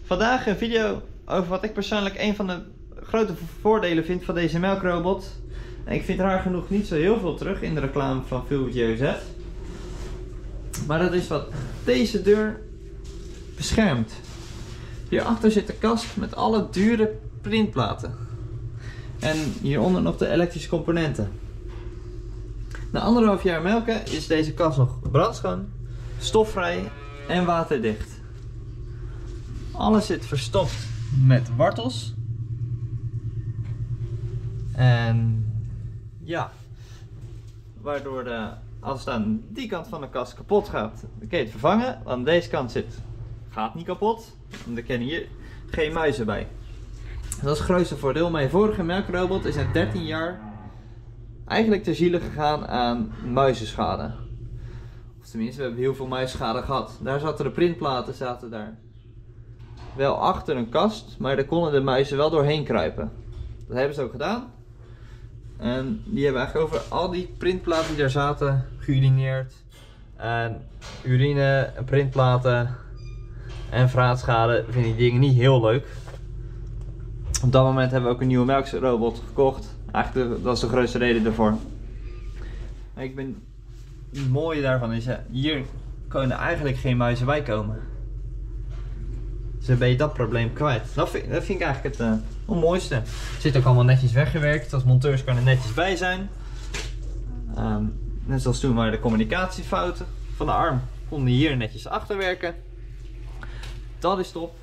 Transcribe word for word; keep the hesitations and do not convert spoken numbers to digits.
Vandaag een video over wat ik persoonlijk een van de grote voordelen vind van deze melkrobot. En ik vind raar genoeg niet zo heel veel terug in de reclame van Vulvio Z. Maar dat is wat deze deur beschermt. Hierachter zit de kast met alle dure printplaten. En hieronder nog de elektrische componenten. Na anderhalf jaar melken is deze kast nog brandschoon, stofvrij en waterdicht. Alles zit verstopt met wortels. En ja, waardoor de, als het aan die kant van de kast kapot gaat, dan kun je het vervangen. Aan deze kant zit, gaat niet kapot. En er kennen hier geen muizen bij. Dat is het grootste voordeel. Mijn vorige melkrobot is in dertien jaar eigenlijk ter ziele gegaan aan muizenschade. Of tenminste, we hebben heel veel muizenschade gehad. Daar zaten de printplaten zaten daar wel achter een kast, maar daar konden de muizen wel doorheen kruipen. Dat hebben ze ook gedaan. En die hebben eigenlijk over al die printplaten die daar zaten geurineerd. En urine, printplaten en vraatschade vind ik die dingen niet heel leuk. Op dat moment hebben we ook een nieuwe melkrobot gekocht. Eigenlijk dat is de grootste reden daarvoor. Ik ben, het mooie daarvan is, ja, hier kunnen eigenlijk geen muizen bij komen. Dus dan ben je dat probleem kwijt. Dat vind, dat vind ik eigenlijk het, uh, het mooiste. Het zit ook allemaal netjes weggewerkt. Als monteurs kan er netjes bij zijn. Um, net zoals toen waren de communicatiefouten van de arm. Konden hier netjes achterwerken. Dat is top.